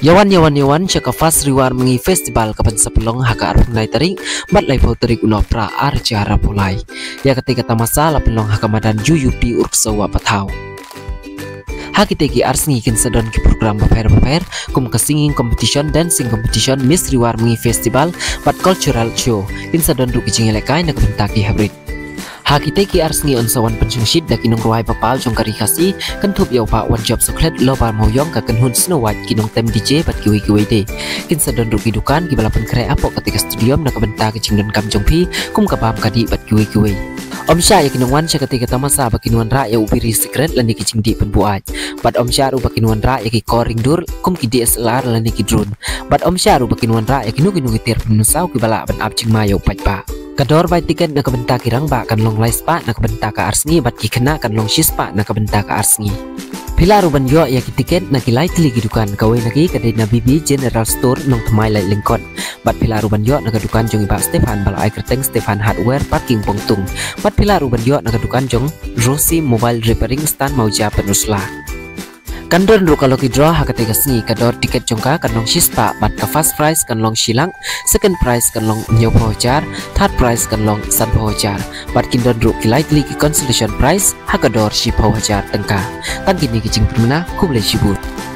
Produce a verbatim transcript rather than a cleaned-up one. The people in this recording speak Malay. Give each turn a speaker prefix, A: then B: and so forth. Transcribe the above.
A: Yawan yawan yawan caka fast reward mengi festival kapan sepelong haka arung nai tarik mat lai pau tarik ulo pra arcara pulai ya ketika tamasa la pelong haka madan juyupi urksawa patau haki tegi arsngi kin sedon ki program baper baper kum ke singing competition dancing competition miss reward mengi festival mat cultural show kin sedon du ki jingelekai nak bentaki hybrid haki teki arsngi on sawan penjungshit dak inong ruai papal jong kari kasi kan thup yau pa one job soklet lo bar moyong ka kan hun snow white kinong tem D J bat kiwi kiwi de kin sadon rugi dukan ki balapan kre apo ketika studium nak benta ke jingdon kam jong pi kum ka pam kadi bat kiwi kiwi om sya ya kinong wan sya ketika tamasa bakinuan ra ya upiri secret lani ki jingdi penbuat bat om sya ru bakinuan ra ya ki koring dur kum ki D S L R lani ki drone bat om sya ru bakinuan ra ya kinu kinu tir penusau ki bala ban ap jing mayo pat pa kador bay tiket nak benta kirang ba kan long lai spa nak benta ka arsngi bat ki kena kan long shispa nak benta ka arsngi pila ruban yo ya ki tiket nak ilai tili gidukan kawe nagi kadai na bibi general store nong thamai lai lingkot bat pila ruban yo nak dukan jong iba Stefan bal ai kerteng Stefan hardware parking pongtung bat pila ruban yo nak dukan jong Rosi mobile repairing stand mauja penusla kandor ru kalau ki draw haka tega sni kador tiket jongka kan long shispa bat ka first prize kan long shilang second prize kan long nyo pojar third prize kan long san pojar bat kindon ru ki likely ki consolation prize haka dor shi pojar tengka tan kini ki jing pemna kuble shibut